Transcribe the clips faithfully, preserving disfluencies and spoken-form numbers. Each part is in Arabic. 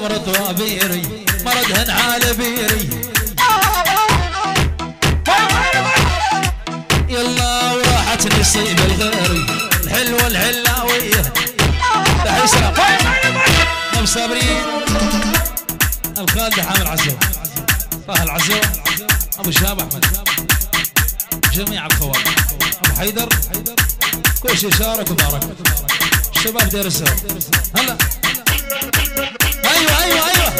مرض وابيري مرضهن على بيري يلا وراحت نصيب الغيري الحلوة الحلاوية تحية سلام نم صابرين الخالد حامل عزو طه العزو ابو شهاب احمد جميع الخوات ابو حيدر كل شيء شارك وبارك الشباب دير السوا هلا ايوه ايوه ايوه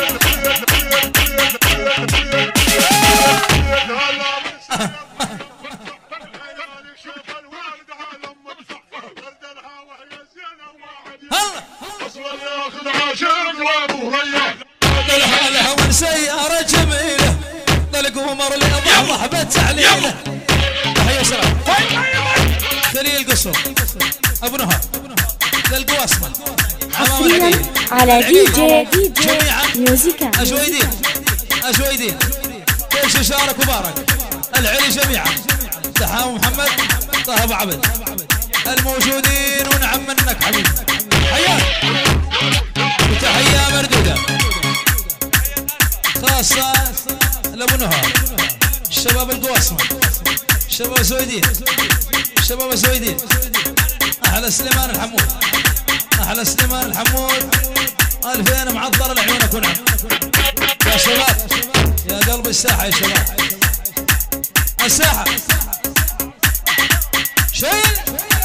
هلا هون سيارة جميلة للقمر اللي ضحضح بالتعليله تحية سلام خليل قصر ابو نهار للقواسمة حصريا على دي جي ميوزيكا أجويدين أجويدين كل شي شارك وبارك العلي جميعا دحام محمد طه ابو عبد الموجودين ونعم منك حبيبي حياك وتحية مردودة خاصة لابو نهار الشباب القواسمة الشباب الزويدين الشباب الزويدين أحلى سليمان الحمود أحلى سليمان الحمود ألفين معطر لعيونك ونعم يا شباب يا قلب الساحة يا شباب الساحة شيل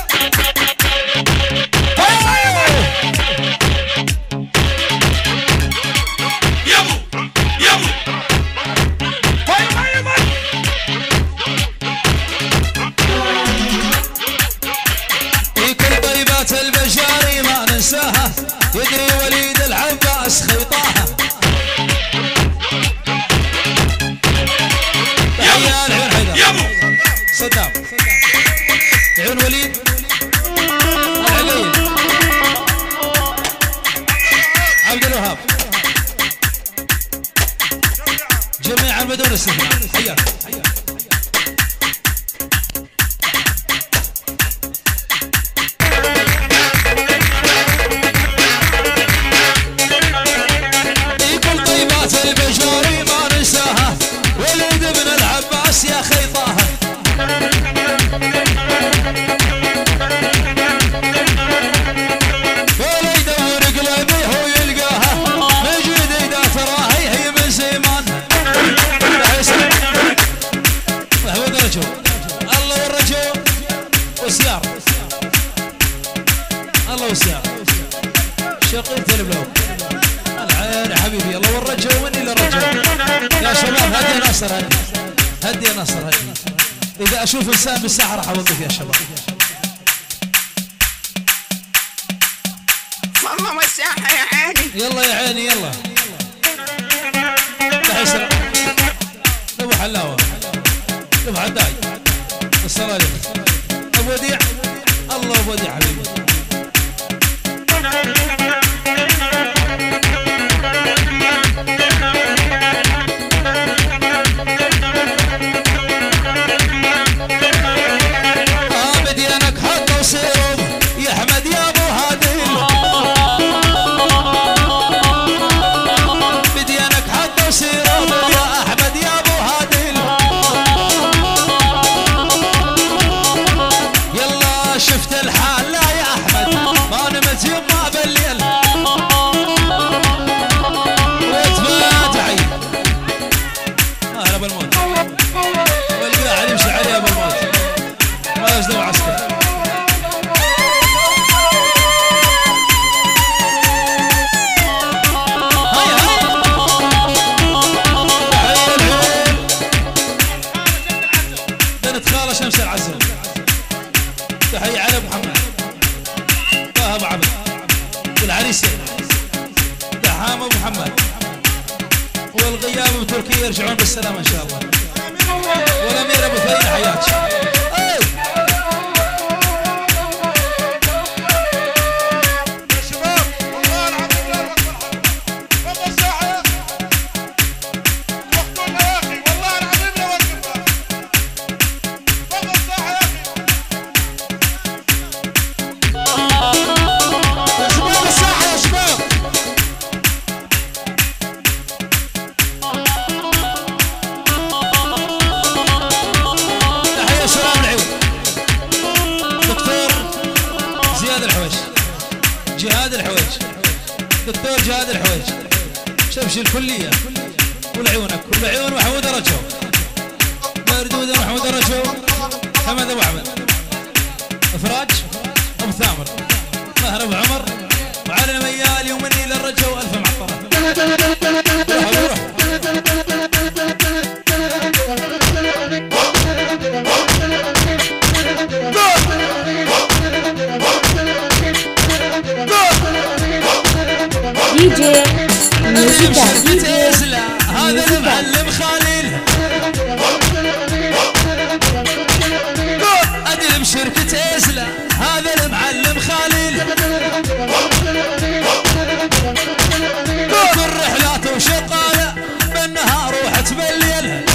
البشاري ما ننساها يدري وليد العباس خيطاها تحية العيون حيدر صدام العيون وليد العليل عبد الوهاب جميعا بدون استثناء حياك البشاري ما ننساها وليد ابن العباس يا خيطاها ولا يدور قلبي هو يلقاها مجيد اذا تراها هي من زمان محمود رجو الله والرجو وسيار الله وسيار شقيت البلوك العين يا حبيبي الله والرجو مني للرجو يا شباب هدي يا ناصر هدي هدي يا ناصر هدي اذا اشوف انسان بالساحه راح اوظف يا شباب والله والساحه يا عيني يلا يا عيني يلا تحية سلام ابو حلاوه ابو عداي الصلاه عليك ابو وديع الله ابو وديع حبيبي شمس العزم تحية على ابو محمد طه ابو عبد والعريسه دحام ابو محمد والغياب بتركيا يرجعون بالسلامه ان شاء الله والامير ابو ثريا حياك تمشي الكلية والعيونك والعيون محمود رجو مردود محمود رجو حمد ابو احمد افراج ابو ثامر مهر ابو عمر وعلى ميال يومني للرجو الف معطره دي جي ميوزيكا دي جي هذا المعلم خليل ادلم شركة ازلا هذا المعلم خليل كل رحلاته وشقاله بالنهار وحت بالليل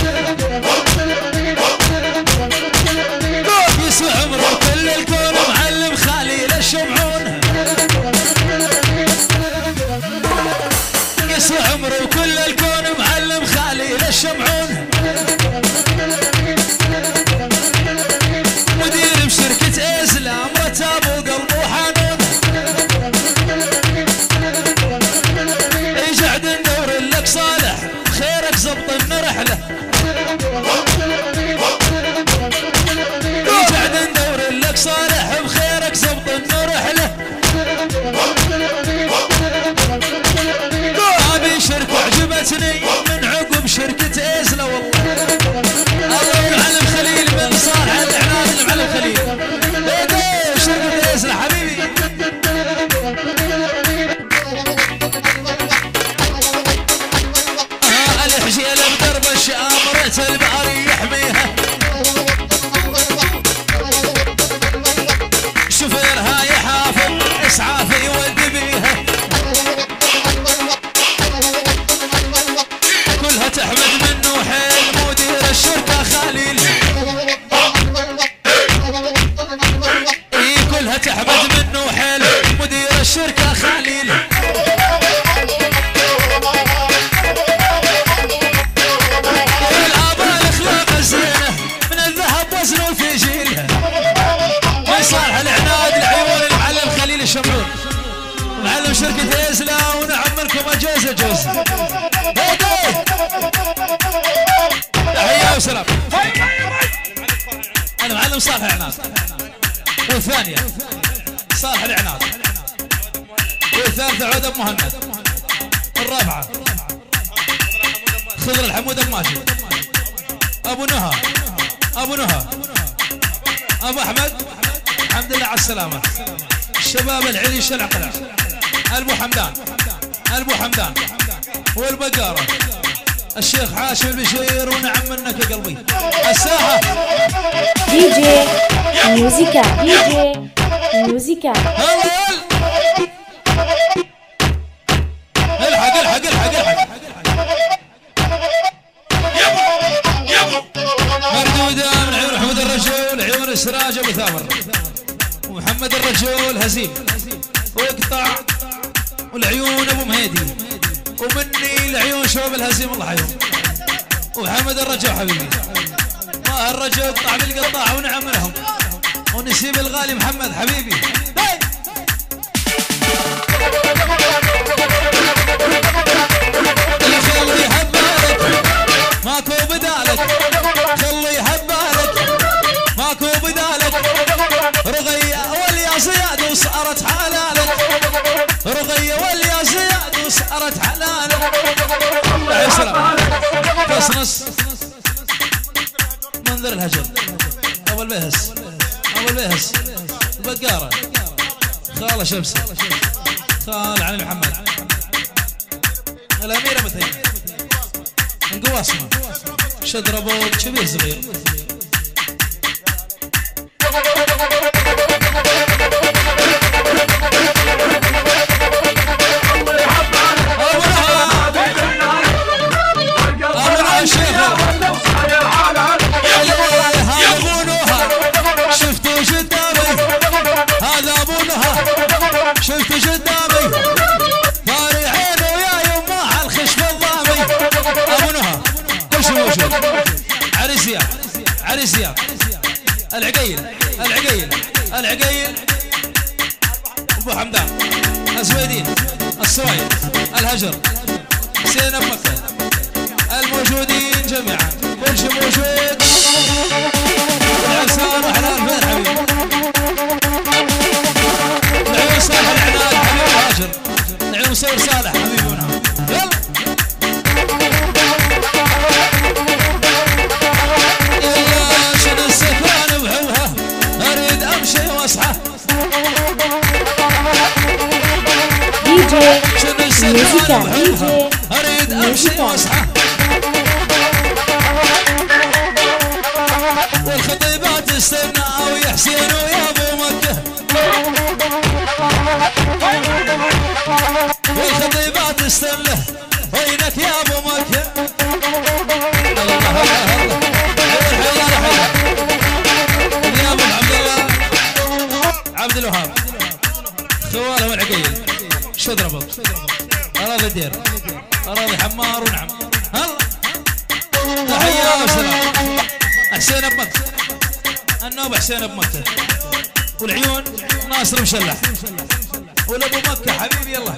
يسوى عمره كل الكون معلم خليل الشمعون يسوى عمره كل الكون معلم خليل الشمعون مدير بشركة ازلا مرتب وقلبه حنون يقعد ندور لك صالح خيرك زبط لنا رحله يقعد ندور لك صالح بخيرك زبط لنا رحله ابي شركة عجبتني من عقب شركة ازلا والله الله المعلم خليل بن صالح العناد المعلم خليل ايه شركة ازلا حبيبي ها الحجيله بدرب الشامرة الباري يحميها شوفيرها يحافظ اسعاف يودي بيها كلها تحمد منه حيل مدير الشركة خليل اي كلها تحمد منه حيل مدير الشركة خليل الاباء الاخلاق الزينة من الذهب وزنه في جيلها من صالح العناد العيون المعلم خليل الشمرون معلم شركة ازلا ونعم منكم اجوز اجوز تحية وسلام انا معلم صالح العناد والثانية صالح العناد والثالثة عود ابو مهند الرابعة خضر الحمود ابو ماجد ابو نهى ابو نهى ابو احمد الحمد لله على السلامة الشباب العلي العقلة البو حمدان البو حمدان والبقارة الشيخ حاشم البشير ونعم منك يا قلبي الساحة دي جي ميوزيكا دي جي ميوزيكا الحق الحق الحق الحق مردودة من عيون محمد الرجول عيون السراج ابو ثامر ومحمد الرجول هزيم ويقطع والعيون ابو مهيدي ومني العيون شباب الهزيم الله حيهم ومحمد الرجول حبيبي ما الرجل يقطع بالقطاع ونعم لهم ونسيب الغالي محمد حبيبي خلي هبالك ماكو بدالك خلي هبالك ماكو بدالك رغية واليا زياد وصارت حلالك رغية واليا زياد وصارت حلالك يا سلام قصنص منذر الهجر ابو البهس ابو البهس البقارة خاله شمسي خال علي محمد الاميره مثلا من قواصمه شدربوك كبير صغير شفت قدامي طاري عينه ويا يمه على الخشب الضامي ابو نهى كل شيء موجود علي زياد علي زياد العقيل العقيل العقيل ابو حمدان الزويدين السويد الهجر حسين بمكة الموجودين جميعا كل شيء موجود العرسان وحلال فين حبيبي العيون صالح العناد حبيبي هاجر العيون مصور صالح حبيبي ونعم يلا يلا شنو السكران بحوها اريد امشي واصحى دي جي ميوزيكا دي جي اريد امشي واصحى والخطيبات استنى ويا حسين ويا ابو مكه والخطيبات استنى وينك يا ابو مكه الله الله الله يا ابو عبد الله عبد الوهاب خواله والعقيل شو ضربط اراضي الدير اراضي حمار ونعم هلا تحيه وسلام حسين بمكة النوب حسين بمكة والعيون ناصر مشلح والابو مكة حبيبي يلا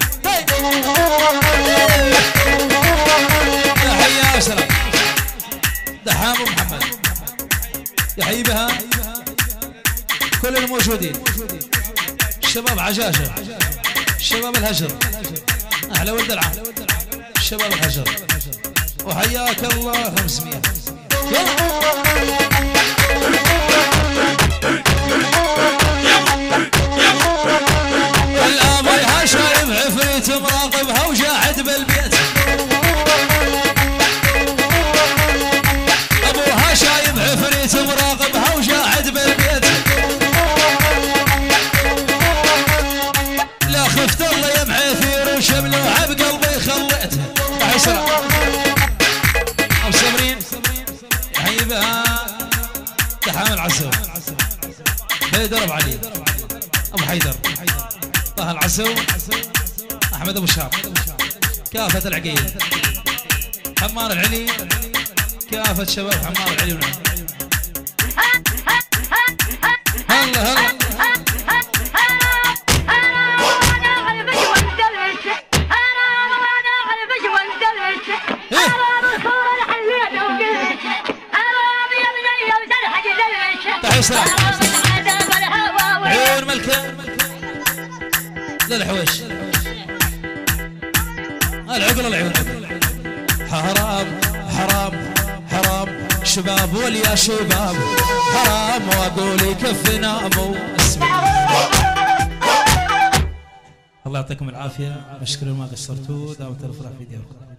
تحيه وسلام دحام ومحمد يحيي بها كل الموجودين الشباب عجاجة الشباب الهجر احلى ولد العام الشباب الهجر وحياك الله خمسمية الابوها شايب عفريت مراقبها وجاحد بالبيت ابوها شايب عفريت مراقبها وجاحد بالبيت لا خفت الله يا معافير وشملوها بقلبي خليته عشرة ابو صابرين يحيي بها تحامل عسو حيدر ابو علي ابو حيدر طه العسو احمد ابو شاب كافة العقيل حمار العلي كافة شباب حمار العلي ونعم هلا هلا عيون ملكة للحوش العقل العيون حرام حرام حرام شباب واليا شباب حرام واقول يكفنا مو اسمي الله يعطيكم العافية مشكور ما قصرتوا دامت الفرح في دياركم.